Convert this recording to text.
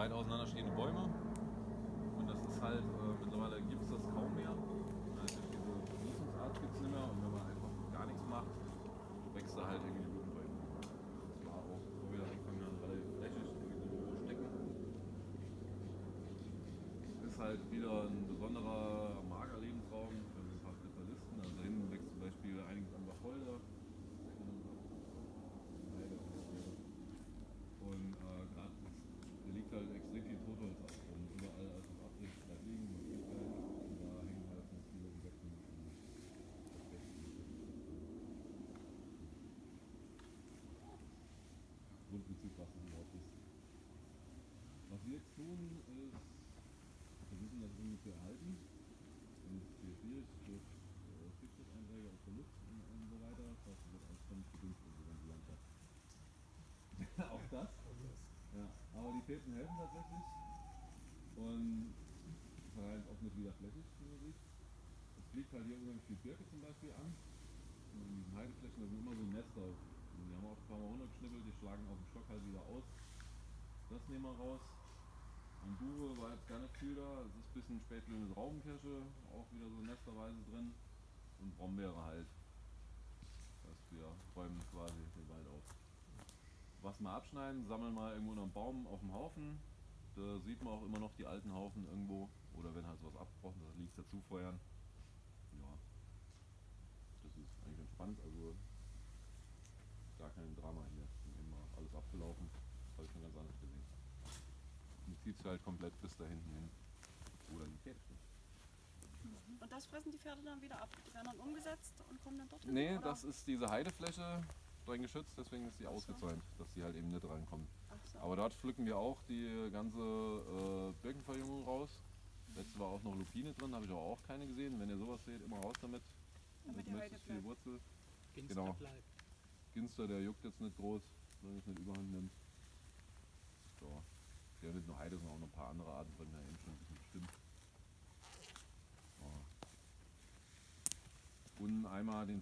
weit auseinanderstehende Bäume. Und das ist halt, mittlerweile gibt es das kaum mehr. Also diese Nutzungsart gibt es nicht mehr. Und wenn man einfach gar nichts macht, wächst da halt irgendwie die Blütenbäume. Das war auch, wo wir angefangen haben, relativ flächig irgendwie so stecken. Ist halt wieder ein besonderer Magerlebensraum für ein paar Spezialisten. Also da hinten wächst zum Beispiel einiges an Wacholder. Und gerade hier liegt halt extrem viel Totholz ab. Und überall als es abbricht, bleibt liegen, man sieht halt, und da hängen halt noch viele Insekten. Grundprinzip, was es überhaupt ist. Was wir jetzt tun, ist versuchen, das irgendwie zu erhalten. Und es ist hier schwierig durch Stickstoffeinträge aus der Luft und so weiter. Das heißt, es wird alles ständig verdunstet, die ganze Landschaft. Auch das. Ja, aber die Pilzen helfen tatsächlich und verheilen auch nicht wieder flächig, wie man sieht. Es fliegt halt hier unheimlich viel Birke zum Beispiel an. Und in diesen Heideflächen, da sind immer so Nester. Und die haben auch ein paar Mal runtergeschnippelt, die schlagen auf dem Stock halt wieder aus. Das nehmen wir raus. An Buche war jetzt gar nicht viel da. Es ist ein bisschen spätblühende Traubenkirsche, auch wieder so nesterweise drin. Und Brombeere halt. Das heißt, wir räumen quasi den Wald auf. Was mal abschneiden, sammeln mal irgendwo einen Baum auf dem Haufen. Da sieht man auch immer noch die alten Haufen irgendwo. Oder wenn halt sowas abgebrochen ist, liegt dazu feuern. Ja, das ist eigentlich entspannt. Also gar kein Drama hier. Immer alles abgelaufen. Das habe ich schon ganz anders gesehen. Und zieht sich halt komplett bis da hinten hin. Oder die Pferde stehen. Und das fressen die Pferde dann wieder ab? Die werden dann umgesetzt und kommen dann dort hin? Nee, oder? das ist diese Heidefläche streng geschützt, deswegen ist die ausgezäunt, dass die halt eben nicht reinkommen. So. Aber dort pflücken wir auch die ganze Birkenverjüngung raus. Letzte war auch noch Lupine drin, habe ich aber auch keine gesehen. Wenn ihr sowas seht, immer raus damit. Damit die Mit Heide möglichst viel bleibt. Wurzel. Ginster Genau. bleibt. Ginster, der juckt jetzt nicht groß, wenn es nicht überhand nimmt. So. Der nicht nur Heide, sondern auch noch ein paar andere Arten drin, ja eben schon ein bisschen bestimmt. So. Und einmal den